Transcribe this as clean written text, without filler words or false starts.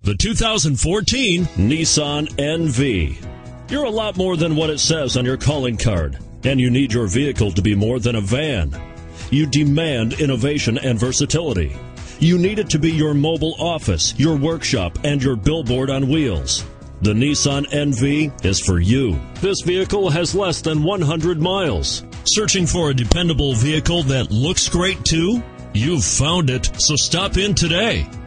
the 2014 Nissan NV. You're a lot more than what it says on your calling card, and you need your vehicle to be more than a van. You demand innovation and versatility. You need it to be your mobile office, your workshop, and your billboard on wheels. The Nissan NV is for you. This vehicle has less than 100 miles. Searching for a dependable vehicle that looks great too? You've found it, so stop in today.